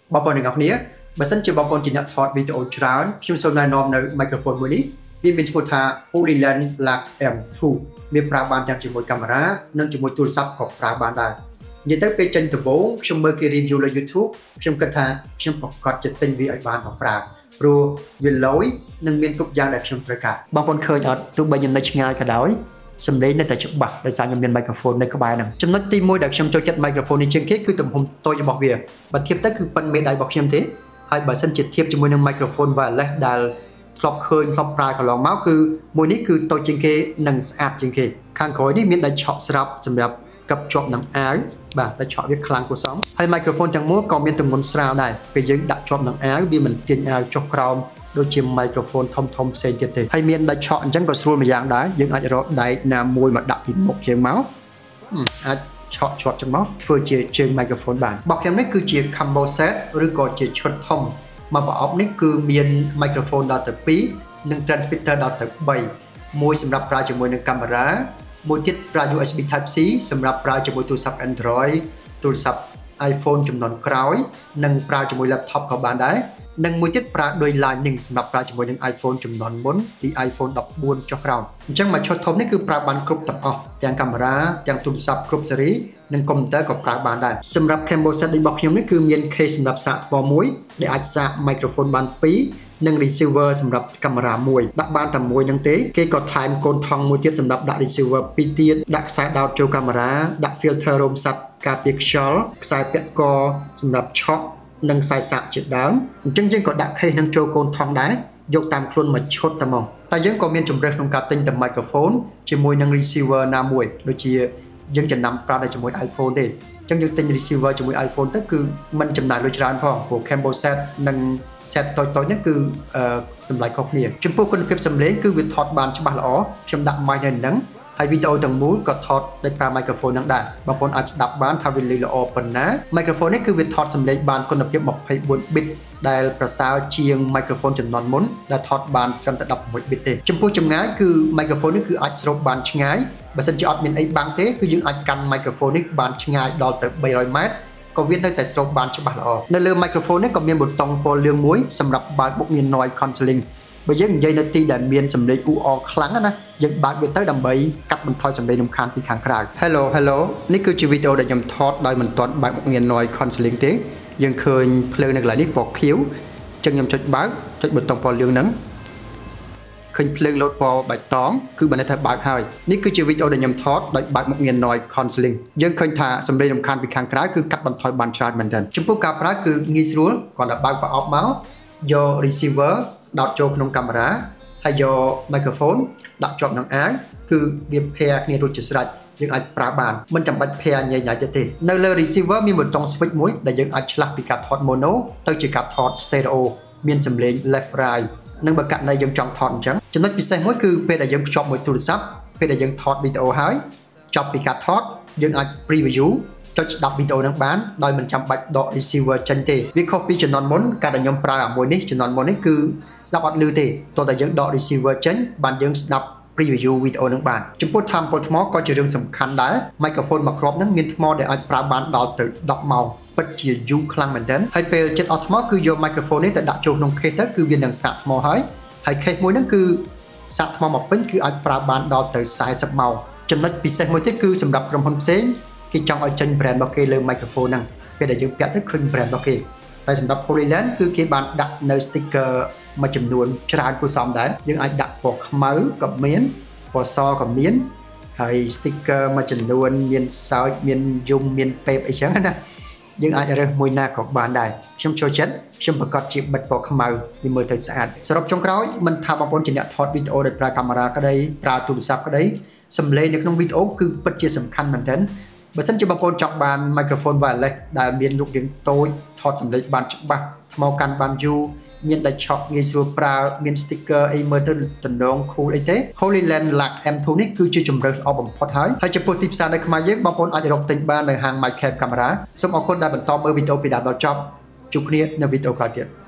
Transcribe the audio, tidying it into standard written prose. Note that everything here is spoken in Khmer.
បងប្អូនទាំងអស់គ្នាបើសិនជាបងប្អូនជាអ្នកថតវីដេអូច្រើនខ្ញុំសូមណែនាំនៅ microphone មួយនេះវាមានឈ្មោះថា Polyland Lac M2 មានប្រើបានទាំងជាមួយកាមេរ៉ានិងជាមួយទូរស័ព្ទក៏ប្រើបានដែរនិយាយទៅពេលចេញដំបូងខ្ញុំមើលគេ review លើ YouTube ខ្ញុំគិតថាខ្ញុំប្រកាសចិត្តទិញវាឲ្យបានមកប្រើព្រោះវាលយនិងមានគ្រប់យ៉ាងដែលខ្ញុំត្រូវការបងប្អូនឃើញអត់ទោះបីខ្ញុំនៅឆ្ងាយក៏ដោយសំឡេងនៅតែច្បាស់ដោយសារខ្ញុំមាន microphone នៅក្បែរហ្នឹងចំណុចទី1ដែលខ្ញុំចូលចិត្ត microphone នេះជាងគេគឺទំហំតូចរបស់វាបើធៀបទៅគឺប៉ុនមេដៃរបស់ខ្ញុំទេហើយបើសិនជាធៀបជាមួយនឹង microphone wireless ដែលធ្លាប់ឃើញធ្លាប់ប្រើកន្លងមកគឺមួយនេះគឺតូចជាងគេនិងស្អាតជាងគេខាងក្រោយនេះមានដៃឆក់ស្រាប់សម្រាប់កັບជាប់នឹងអាវបាទដៃឆក់វាខ្លាំងគួរសមហើយ microphone ទាំងមូលក៏មានទម្ងន់ស្រាលដែរពេលយើងដាក់ជាប់នឹងអាវវាមិនទាញអាវចុះក្រោមដូចជា microphone ធំផ្សេងទៀតទេហើយមានដៃឆក់អញ្ចឹងក៏ស្រួលមួយយ៉ាងដែរយើងអាចរកដែកណាមួយមកដាក់ពីមុខយើងមកអាចឆក់ជាប់ចឹងមកធ្វើជាជើង microphone បានរបស់ខ្ញុំនេះគឺជា combo set ឬក៏ជាឈុតធំមកប្រអប់នេះគឺមាន microphone ដល់ទៅ2និង transmitter ដល់ទៅ3មួយសម្រាប់ប្រើជាមួយនឹងកាមេរ៉ាមួយទៀតប្រើ USB Type C សម្រាប់ប្រើជាមួយទូរស័ព្ទ Android ទូរស័ព្ទ iPhone ចំនួនក្រោយនិងប្រើជាមួយ laptop ក៏បានដែរនិងមួយទៀតប្រើដោយ Lightning សម្រាប់ប្រើជាមួយនឹង iPhone ចំនួនមុនពី iPhone 14ចុះក្រោមអញ្ចឹងមួយឈុតធំនេះគឺប្រើបានគ្រប់ទាំងអស់ទាំងកាមេរ៉ាទាំងទូរស័ព្ទគ្រប់ស៊េរីនិងកុំព្យូទ័រក៏ប្រើបានដែរសម្រាប់ combo set របស់ខ្ញុំនេះគឺមាន case សម្រាប់សាកថ្មមួយដែលអាចសាក microphone បាន2និង receiver សម្រាប់កាមេរ៉ាមួយដាក់បានតែមួយនឹងទេគេក៏ថែមកូនថង់មួយទៀតសម្រាប់ដាក់ receiver 2ទៀតដាក់ខ្សែដោតចូលកាមេរ៉ាដាក់ filter រោមសត្វការពារខ្យល់ខ្សែពាក់កសម្រាប់ឆក់និងខ្សែសាកជាដើមអញ្ចឹងយើងក៏ដាក់ case នឹងចូលកូនថង់ដែរយកតាមខ្លួនមកឈុតតែមកតែយើងក៏មានជម្រើសក្នុងការទិញតែ microphone ជាមួយនឹង receiver ណាមួយដូចជាយើងចំណាំប្រើតែជាមួយ iPhone ទេអញ្ចឹងយើងទិញ receiver ជាមួយ iPhone ទៅគឺមិនចំណាយលុយច្រើនផងព្រោះ combo set និង set តូចៗហ្នឹងគឺតម្លៃខុសគ្នាចំពោះគុណភាពសំឡេងគឺវាថតបានច្បាស់ល្អខ្ញុំដាក់ mic នៅហ្នឹងហើយវីដេអូទាំងមូលក៏ថតដោយប្រើ microphone ហ្នឹងដែរបងប្អូនអាចស្ដាប់បានថាវាលឺល្អប៉ុណ្ណា microphone នេះគឺវាថតសំឡេងបានគុណភាព24 bit ដែលប្រសើរជាង microphone ចំនួនមុនដែលថតបានត្រឹមតែ16 bit ទេចំពោះចម្ងាយគឺ microphone នេះគឺអាចស្រូបបានឆ្ងាយបើសិនជាអត់មានអីបាំងទេគឺយើងអាចកាន់ microphone នេះបានឆ្ងាយដល់ទៅ300ម៉ែត្រក៏វានៅតែស្រូបបានច្បាស់ល្អនៅលើ microphone នេះក៏មានប៊ូតុងពណ៌លឿងមួយសម្រាប់បើកមុខងារ noise cancelling បើយើងនិយាយនៅទីដែលមានសំឡេងអ៊ូអរខ្លាំងណាយើងបើកវាទៅដើម្បីកាត់បន្ថយសំឡេងរំខានពីខាងក្រៅ Hello នេះគឺជាវីដេអូដែលខ្ញុំថតដោយមិនទាន់បើកមុខងារ noise cancelling ទេយើងឃើញភ្លើងនៅកន្លែងនេះពណ៌ខៀវអញ្ចឹងខ្ញុំចុចបើកចុចប៊ូតុងពណ៌លឿងហ្នឹងឃើញភ្លើងលោតពណ៌បៃតងគឺបានន័យថាបើកហើយនេះគឺជាវីដេអូដែលខ្ញុំថតដោយបើកមុខងារ noise cancelling យើងឃើញថាសំឡេងរំខានពីខាងក្រៅគឺកាត់បន្ថយបានច្រើនមែនទែនចំពោះការប្រើគឺងាយស្រួលគ្រាន់តែបើកប្រអប់មកយក receiver ដោតចូលក្នុងកាមេរ៉ាហើយយក microphone ដាក់ជាប់នឹងអាវគឺវាភ័រគ្នារួចជាស្រេចយើងអាចប្រើបានមិនចាំបាច់ភ័រញ៉ៃៗទៀតទេនៅលើ receiver មានប៊ូតុង switch មួយដែលយើងអាចឆ្លាស់ពីការថត mono ទៅជាការថត stereo មានសំឡេង left right និងបើករណីយើងចង់ថតអញ្ចឹងចំណុចពិសេសមួយគឺពេលដែលយើងភ្ជាប់មួយទូរស័ព្ទពេលដែលយើងថតវីដេអូហើយចប់ពីការថតយើងអាច preview ចុចស្ដាប់វីដេអូនឹងបានដោយមិនចាំបាច់ដក receiver ចេញទេវាខុសពីជំនាន់មុនកាលដែលខ្ញុំប្រើអាមួយនេះជំនាន់មុននេះគឺស្ដាប់អត់ឮទេតោះតែយើងដក receiver ចេញបានយើងស្ដាប់ preview វីដេអូនឹងបានចំពោះថាមពលថ្មក៏ជារឿងសំខាន់ដែរ microphone មួយគ្រាប់ហ្នឹងមានថ្មដែលអាចប្រើបានដល់ទៅ10ម៉ោងពិតជាយូរខ្លាំងមែនទែនហើយពេលចិត្តអស់ថ្មគឺយក microphone នេះទៅដាក់ចូលក្នុង case ទៅគឺវានឹងសាកថ្មហើយ case មួយហ្នឹងគឺសាកថ្មមកពេញគឺអាចប្រើបានដល់ទៅ40ម៉ោងចំណុចពិសេសមួយទៀតគឺសម្រាប់ក្រុមហ៊ុនផ្សេងគេចង់ឲ្យចេញ brand របស់គេលើ microphone ហ្នឹងពេលដែលយើងពាក់ទៅឃើញ brand របស់គេតែសម្រាប់ Polyland គឺគេបានដាក់នៅ sticker មួយចំនួនច្រើនគួរសមដែរយើងអាចដាក់ពណ៌ខ្មៅក៏មានពណ៌សក៏មានហើយ sticker មួយចំនួនមានសើចមានយំមានពេបអីចឹងណាយើងអាចរើសមួយណាក៏បានដែរខ្ញុំចូលចិត្តខ្ញុំប្រកាសជាបិទពណ៌ខ្មៅវាមើលទៅស្អាតសរុបចុងក្រោយមិនថាបងប្អូនជាអ្នកថតវីដេអូដោយប្រើកាមេរ៉ាក្តីប្រើទូរស័ព្ទក្តីសំឡេងនៅក្នុងវីដេអូគឺពិតជាសំខាន់មែនទែនបើសិនជាបងប្អូនចង់បាន microphone wireless ដែលមានរូបរាងតូចថតសំឡេងបានច្បាស់ថ្មកាន់បានយូរមានដាច់ឆក់ងាយស្រួលប្រើមាន sticker អីមើលទៅតំណង cool អីទេ Polyland Lac M2 នេះគឺជាជម្រើសល្អបំផុតហើយចំពោះទីផ្សារនៅខ្មែរយើងបងប្អូនអាចរកទិញបាននៅហាង MyCap Camera សូមអរគុណដែលបន្តមើលវីដេអូពីដើមដល់ចប់ជួបគ្នានៅវីដេអូក្រោយទៀត